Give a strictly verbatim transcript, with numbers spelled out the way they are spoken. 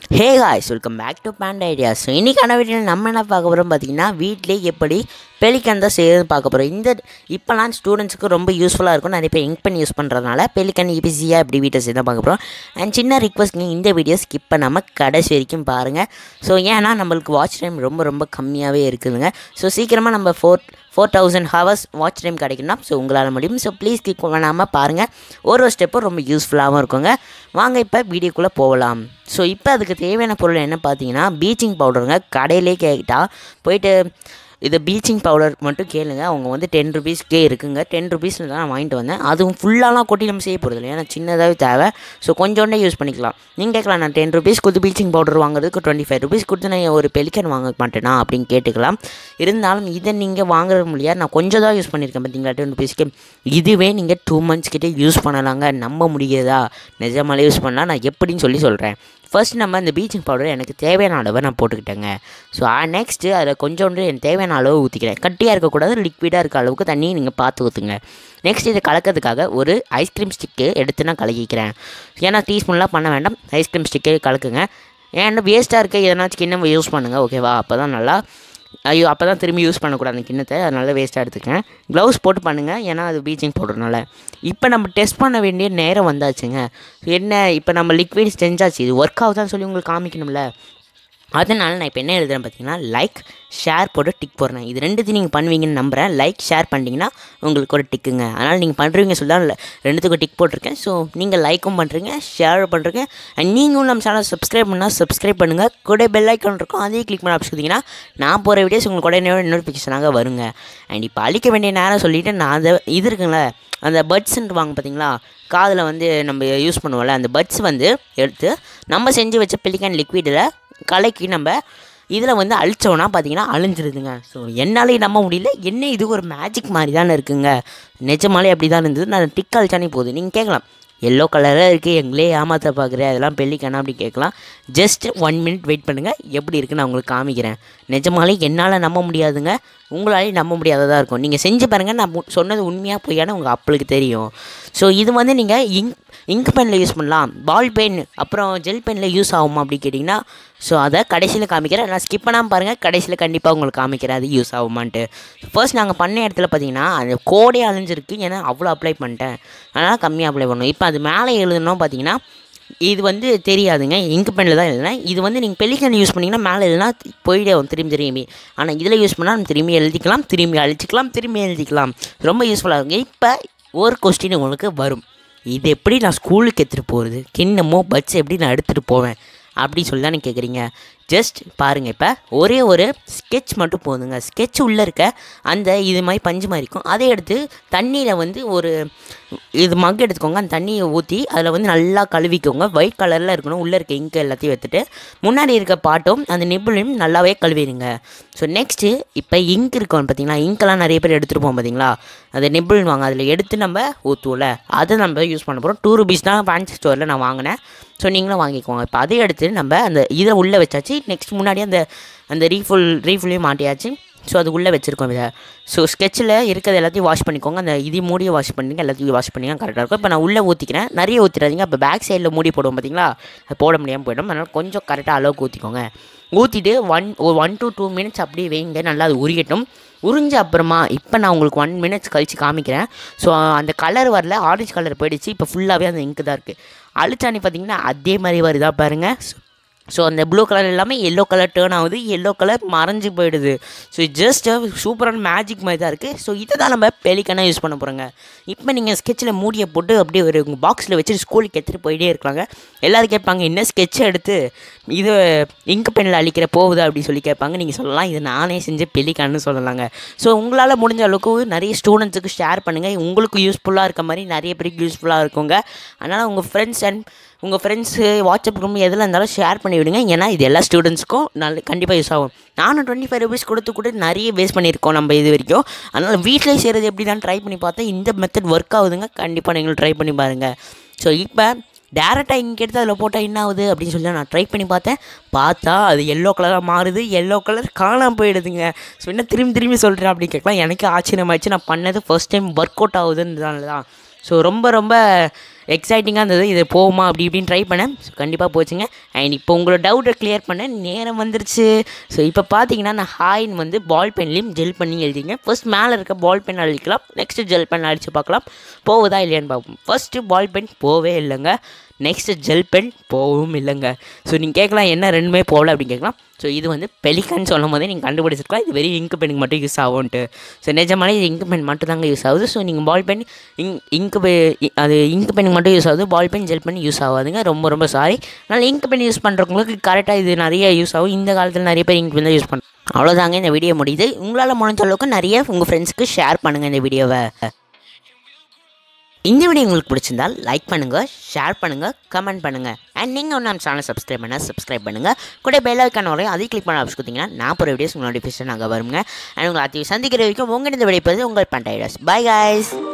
Hey guys, welcome back to Panda Ideas. So, இன்னைக்கான வீடியோல நம்ம என்ன பார்க்க போறோம் பாத்தீங்கன்னா வீட்லயே எப்படி பெலிகன் தான் செய்யறது பார்க்க போறோம். இந்த இப்பலாம் ஸ்டூடண்ட்ஸ்க்கு ரொம்ப யூஸ்ஃபுல்லா இருக்கும். நிறைய பேர் இங்க் பென் யூஸ் பண்றதுனால பெலிகன் ஈஸியா எப்படி வீட்ல செய்ய தான் பார்க்க போறோம். அண்ட் சின்ன ரிக்வெஸ்ட் இந்த வீடியோ ஸ்கிப் பண்ணாம கடைசி வரைக்கும் பாருங்க. ஸோ ஏன்னா நம்மளுக்கு வாட்ச் டைம் ரொம்ப ரொம்ப கம்மியாகவே இருக்குதுங்க. ஸோ சீக்கிரமாக நம்ம four four thousand hours watch time கிடைக்கணும். ஸோ உங்களால் முடியும். ஸோ ப்ளீஸ் கிளிக் பண்ணாமல் பாருங்கள். ஒரு ஒரு ஸ்டெப்பும் ரொம்ப யூஸ்ஃபுல்லாகவும் இருக்குங்க. வாங்க இப்போ வீடியோக்குள்ளே போகலாம். ஸோ இப்போ அதுக்கு தேவையான பொருள் என்ன பார்த்தீங்கன்னா பீச்சிங் பவுடருங்க. கடையிலே கேட்டால் போயிட்டு இது பீச்சிங் பவுடர் மட்டும் கேளுங்க. அவங்க வந்து டென் ருபீஸ்க்கே இருக்குங்க. டென் ருபீஸில் தான் நான் வாங்கிட்டு வந்தேன். அதுவும் ஃபுல்லாலாம் கொட்டி நம்ம செய்ய போகிறது இல்லை, ஏன்னா சின்னதாகவே தேவை. ஸோ கொஞ்சோண்டே யூஸ் பண்ணிக்கலாம். நீங்கள் கேட்கலாம், நான் டென் ருபீஸ் கொடுத்து பீச்சிங் பவுடர் வாங்குறதுக்கு டுவெண்ட்டி ஃபைவ் ருபீஸ் கொடுத்து நான் ஒரு பெலிகன் வாங்க மாட்டேனா அப்படின்னு கேட்டுக்கலாம். இருந்தாலும் இதை நீங்கள் வாங்குற முடியாது. நான் கொஞ்சம் தான் யூஸ் பண்ணியிருக்கேன் பார்த்தீங்களா டென் ருபீஸ்க்கு. இதுவே நீங்கள் டூ மந்த்ஸ் கிட்டே யூஸ் பண்ணலாங்க. நம்ப முடியாதா? நிஜமாலே யூஸ் பண்ணலாம். நான் எப்படின்னு சொல்லி சொல்கிறேன். ஃபர்ஸ்ட் நம்ம இந்த பீச்சிங் பவுடர் எனக்கு தேவையான அளவை நான் போட்டுக்கிட்டேங்க. ஸோ நெக்ஸ்ட்டு அதில் கொஞ்சோண்டு எனக்கு தேவையான அளவு ஊற்றிக்கிறேன். கட்டியாக இருக்கக்கூடாது, லிக்விடாக இருக்க அளவுக்கு தண்ணி நீங்கள் பார்த்து ஊற்றுங்க. நெக்ஸ்ட் இதை கலக்கிறதுக்காக ஒரு ஐஸ்கிரீம் ஸ்டிக்கு எடுத்து நான் கலக்கிக்கிறேன். ஏன்னா டீஸ்பூன்லாம் பண்ண வேண்டாம், ஐஸ்கிரீம் ஸ்டிக்கே கலக்குங்க. ஏன்னா வேஸ்ட்டாக இருக்க எதனாச்சும் கிண்ணம் யூஸ் பண்ணுங்கள், ஓகேவா? அப்போ தான் நல்லா ஐயோ அப்போ தான் திரும்பி யூஸ் பண்ணக்கூடாது அந்த கிண்ணத்தை. அதனால வேஸ்ட்டாக எடுத்துக்கேன். க்ளவுஸ் போட்டு பண்ணுங்கள், ஏன்னா அது பீச்சிங் பவுடர்னால. இப்போ நம்ம டெஸ்ட் பண்ண வேண்டிய நேரம் வந்தாச்சுங்க. என்ன இப்போ நம்ம லிக்விட் செஞ்சாச்சு, இது ஒர்க் ஆகுதான்னு சொல்லி உங்களுக்கு காமிக்கணும்ல. அதனால் நான் இப்போ என்ன எழுதுறேன் பார்த்தீங்கன்னா லைக் ஷேர் போட்டு டிக் போடுறேன். இது ரெண்டுத்தையும் நீங்கள் பண்ணுவீங்கன்னு நம்புகிறேன். லைக் ஷேர் பண்ணிங்கன்னா உங்களுக்கு ஒரு டிக்குங்க. அதனால் நீங்கள் பண்ணுறீங்க சொல்லி தான் ரெண்டுத்துக்கும் டிக் போட்டிருக்கேன். ஸோ நீங்கள் லைக்கும் பண்ணுறீங்க, ஷேர் பண்ணுறீங்க. அண்ட் நீங்களும் நம்ம சேனல் சப்ஸ்கிரைப் பண்ணால் சப்ஸ்கிரைப் பண்ணுங்கள். கூட பெல் ஐக்கான் இருக்கும், அதையும் கிளிக் பண்ண ஆப்ஷன் நான் போகிற வீடியோஸ் உங்களுக்கு உடனே நோட்டிஃபிகேஷனாக வருங்க. அண்ட் இப்போ அழிக்க வேண்டிய நேரம் சொல்லிவிட்டு நான் அந்த இது இருக்குங்களே அந்த பட்ஸ்ன்ட்டு வாங்க பார்த்தீங்களா, காதில் வந்து நம்ம யூஸ் பண்ணுவோம்ல, அந்த பட்ஸ் வந்து எடுத்து நம்ம செஞ்சு வச்ச பெலிகன் லிக்விடில் கலக்கி நம்ம இதில் வந்து அழிச்சோன்னா பார்த்தீங்கன்னா அழிஞ்சிருதுங்க. ஸோ என்னாலே நம்ப முடியல, என்ன இது ஒரு மேஜிக் மாதிரி தானே இருக்குங்க. நிஜமாலே அப்படி தான் இருந்தது. நான் டிக் அழிச்சானே போகுது. நீங்கள் கேட்கலாம், எல்லோ கலராக இருக்குது, எங்களே ஏமாற்ற பார்க்குறேன், அதெல்லாம் பெலிகனா அப்படி கேட்கலாம். ஜஸ்ட் ஒன் மினிட் வெயிட் பண்ணுங்கள், எப்படி இருக்குன்னு நான் உங்களுக்கு காமிக்கிறேன். நிஜமாலே என்னால் நம்ப முடியாதுங்க, உங்களாலேயும் நம்ப முடியாததாக இருக்கும். நீங்கள் செஞ்சு பாருங்கள், நான் சொன்னது உண்மையாக பொய்யானு உங்கள் அப்பளுக்கு தெரியும். ஸோ இது வந்து நீங்கள் இங்க் இங்க் பெனில் யூஸ் பண்ணலாம், பால் பென் அப்புறம் ஜெல் பெனில் யூஸ் ஆகுமா அப்படி கேட்டிங்கன்னா, ஸோ அதை கடைசியில் காமிக்கிறேன். நான் ஸ்கிப் பண்ணாமல் பாருங்கள், கடைசியில் கண்டிப்பாக உங்களுக்கு காமிக்கிறேன் அது யூஸ் ஆகுமான்ட்டு. ஃபர்ஸ்ட் நாங்கள் பண்ண இடத்துல பார்த்தீங்கன்னா அந்த கோடே அழிஞ்சிருக்கு, ஏன்னா அவ்வளோ அப்ளை பண்ணிட்டேன். அதனால் கம்மியாக அப்ளை பண்ணணும். இப்போ அது மேலே எழுதணும் பார்த்தீங்கன்னா இது வந்து தெரியாதுங்க, இங்க் பெனில் தான் எழுதுனேன். இது வந்து நீங்கள் பெலிகன் யூஸ் பண்ணிங்கன்னா மேலே எழுதுனா போயிடும் திரும்பி திரும்பி. ஆனால் இதில் யூஸ் பண்ணால் நம்ம திரும்பி எழுதிக்கலாம், திரும்பி அழிச்சிக்கலாம், திரும்பி எழுதிக்கலாம். ரொம்ப யூஸ்ஃபுல்லாக இருக்கும். இப்போ ஒரு கொஸ்டின் உங்களுக்கு வரும், இது எப்படி நான் ஸ்கூலுக்கு எடுத்துகிட்டு போகிறது, கிண்ணமோ பட்ஸ் எப்படி நான் எடுத்துகிட்டு போவேன் அப்படி சொல்லி தான் நீங்கள் கேட்குறீங்க. ஜஸ்ட் பாருங்கள், இப்போ ஒரே ஒரு ஸ்கெட்ச் மட்டும் போதுங்க. ஸ்கெட்ச் உள்ளே இருக்க அந்த இது மாதிரி பஞ்சு மாதிரி இருக்கும், அதை எடுத்து தண்ணியில் வந்து ஒரு இது மக் எடுத்துக்கோங்க. அந்த தண்ணியை ஊற்றி அதில் வந்து நல்லா கழுவிக்கோங்க. ஒயிட் கலரில் இருக்கணும், உள்ளே இருக்க இங்க் எல்லாத்தையும் எடுத்துட்டு முன்னாடி இருக்க பாட்டும் அந்த நிப்புலையும் நல்லாவே கழுவிடுங்க. ஸோ நெக்ஸ்ட்டு இப்போ இங்க் இருக்கோம் பார்த்தீங்களா, இங்கெல்லாம் நிறைய பேர் எடுத்துகிட்டு பார்த்தீங்களா, அந்த நிப்புள் வாங்க, அதில் எடுத்து நம்ம ஊற்றுவோம்ல, அதை நம்ம யூஸ் பண்ண போகிறோம். டூ ருபீஸ் தான் ஃபேன்சி ஸ்டோரில் நான் வாங்கினேன். ஸோ நீங்களும் வாங்கிக்கோங்க. இப்போ அதை எடுத்து நம்ம அந்த இதை உள்ளே வச்சாச்சு. நெக்ஸ்ட் முன்னாடி அந்த அந்த ரீஃபுல் ரீஃபுல்லையும் மாட்டியாச்சு. ஸோ அது உள்ளே வச்சுருக்கோம் இதை. ஸோ ஸ்கெட்சில் இருக்கிறது எல்லாத்தையும் வாஷ் பண்ணிக்கோங்க. அந்த இது மூடியை வாஷ் பண்ணிங்க, எல்லாத்தையும் வாஷ் பண்ணிங்க, கரெக்டாக இருக்கும். இப்போ நான் உள்ளே ஊற்றிக்கிறேன், நிறைய ஊற்றிடாதீங்க. இப்போ பேக் சைடில் மூடி போடுவோம் பார்த்தீங்களா, அது போட முடியாமல் போய்டும். அதனால் கொஞ்சம் கரெக்டாக அளவுக்கு ஊற்றிக்கோங்க. ஊற்றிட்டு ஒன் ஒரு ஒன் டு டூ மினிட்ஸ் அப்படியே வைங்க, நல்லா அது உரியட்டும். உறிஞ்ச அப்புறமா இப்போ நான் உங்களுக்கு ஒன் மினிட்ஸ் கழித்து காமிக்கிறேன். ஸோ அந்த கலர் வரல, ஆரஞ்சு கலர் போயிடுச்சு. இப்போ ஃபுல்லாகவே அந்த இங்கு தான் இருக்குது. அழிச்சானி பார்த்தீங்கன்னா அதே மாதிரி வருதா பாருங்கள். ஸோ அந்த ப்ளூ கலர் எல்லாமே எல்லோ கலர் டேர்ன் ஆகுது, எல்லோ கலர் மறைஞ்சு போயிடுது. ஸோ ஜஸ்ட் சூப்பரான மேஜிக் மாதிரி தான் இருக்குது. ஸோ இதை தான் நம்ம பெலிகனாக யூஸ் பண்ண போகிறோங்க. இப்போ நீங்கள் ஸ்கெட்சில் மூடியை போட்டு அப்படியே ஒரு உங்கள் பாக்ஸில் வச்சுட்டு ஸ்கூலுக்கு எடுத்துகிட்டு போயிட்டே இருக்காங்க. எல்லோரும் கேட்பாங்க, என்ன ஸ்கெட்சை எடுத்து இது இங்க் பெனில் அழிக்கிற போகுது அப்படின்னு சொல்லி கேட்பாங்க. நீங்கள் சொல்லலாம், இது நானே செஞ்ச பெலிகான்னு சொல்லலாங்க. ஸோ உங்களால் முடிஞ்ச அளவுக்கு நிறைய ஸ்டூடெண்ட்ஸுக்கு ஷேர் பண்ணுங்கள். உங்களுக்கு யூஸ்ஃபுல்லாக இருக்க மாதிரி நிறைய பேருக்கு யூஸ்ஃபுல்லாக இருக்குங்க. அதனால் உங்கள் ஃப்ரெண்ட்ஸ் அண்ட் உங்கள் ஃப்ரெண்ட்ஸு வாட்ஸ்அப் குரூப் எதில் இருந்தாலும் ஷேர் பண்ணி விடுங்க. ஏன்னா இது எல்லா ஸ்டூடெண்ட்ஸ்க்கும் நல்ல கண்டிப்பாக யூஸ் ஆகும். நானும் டுவெண்ட்டி ஃபைவ் ருபீஸ் கொடுத்து கூட நிறைய வேஸ்ட் பண்ணியிருக்கோம் நம்ம இது வரைக்கும். அதனால் வீட்டிலே செய்கிறது எப்படி தான் ட்ரை பண்ணி பார்த்தேன். இந்த மெத்தட் ஒர்க் ஆகுதுங்க, கண்டிப்பாக நீங்களும் ட்ரை பண்ணி பாருங்கள். ஸோ இப்போ டேரெக்டாக இங்கே எடுத்து அதில் போட்டால் என்ன ஆகுது அப்படின்னு சொல்லி நான் ட்ரை பண்ணி பார்த்தேன். பார்த்தா அது எல்லோ கலராக மாறுது, எல்லோ கலர் காணாமல் போயிடுதுங்க. ஸோ என்ன திரும்பி திரும்பி சொல்கிறேன் அப்படின்னு கேட்கலாம். எனக்கு ஆச்சரியமாகிடுச்சு. நான் பண்ணது ஃபர்ஸ்ட் டைம் ஒர்க் அவுட் ஆகுதுன்றதுனால தான். ஸோ ரொம்ப ரொம்ப எக்ஸைட்டிங்காக இருந்தது. இது போகுமா அப்படி இப்படின்னு ட்ரை பண்ணேன். ஸோ கண்டிப்பாக போச்சுங்க. அண்ட் இப்போ உங்களோட டவுட்டை கிளியர் பண்ண நேரம் வந்துருச்சு. ஸோ இப்போ பார்த்தீங்கன்னா நான் ஹாய்ன்னு வந்து பால் பென்லேயும் ஜெல் பண்ணி எழுதிங்க. ஃபர்ஸ்ட் மேலே இருக்க பால் பென் அழிக்கலாம், நெக்ஸ்ட்டு ஜெல் பென் அடித்து பார்க்கலாம் போகுதா இல்லையான்னு பார்ப்போம். ஃபஸ்ட்டு பால் பென் போவே இல்லைங்க, நெக்ஸ்ட்டு ஜெல் பென் போகவும் இல்லைங்க. ஸோ நீங்கள் கேட்கலாம் என்ன ரெண்டுமே போகல அப்படின்னு கேட்கலாம். ஸோ இது வந்து பெலிக்கன் சொல்லும் போதே நீங்கள் கண்டுபிடிச்சிருக்கலாம் இது வெறும் இங்கு பெனுக்கு மட்டும் யூஸ் ஆகும்ன்ட்டு. ஸோ நிஜமாலே இது இங்கு பென் மட்டும் தாங்க யூஸ் ஆகுது. ஸோ நீங்கள் பால் பென் இங் இங்கு பெ அது இங்கு பெனுக்கு மட்டும் யூஸ் ஆகுது, ball pen gel pen use ஆகாதுங்க. ரொம்ப ரொம்ப சாரி. அதனால் இங்கு பென் யூஸ் பண்ணுறவங்களுக்கு கரெக்டாக இது நிறைய யூஸ் ஆகும். இந்த காலத்தில் நிறைய பேர் இங்கு பென் தான் யூஸ் பண்ணுறோம். அவ்வளோதாங்க இந்த வீடியோ முடியுது. உங்களால் முடிஞ்ச அளவுக்கு நிறைய உங்கள் ஃப்ரெண்ட்ஸுக்கு ஷேர் பண்ணுங்கள் இந்த வீடியோவை. இந்த வீடியோ உங்களுக்கு பிடிச்சிருந்தால் லைக் பண்ணுங்கள், ஷேர் பண்ணுங்கள், கமெண்ட் பண்ணுங்கள். அண்ட் நீங்கள் ஒன்று நம்ம சேனல் சப்ஸ்கிரைப் பண்ணால் சப்ஸ்கிரைப் பண்ணுங்கள். கூட பெல் ஐக்கான் வரையும் அதை கிளிக் பண்ண ஆப்ஷன் கொடுத்தீங்கன்னா நான் போகிற வீடியோஸ் உங்கள் நோட்டிஃபிகேஷன் நாங்கள் வருங்க. அண்ட் உங்களை அத்தி சந்திக்கிற வரைக்கும் உங்கள் இந்த விடைப்பது உங்கள் பண்டா ஐடியாஸ். Bye guys.